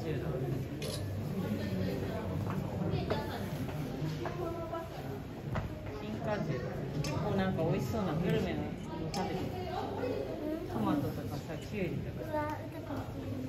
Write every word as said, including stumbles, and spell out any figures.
じゅうドル。金果汁、結構なんか美味しそうなグルメのやつ食べてる。トマトとかさ、キュウリとか。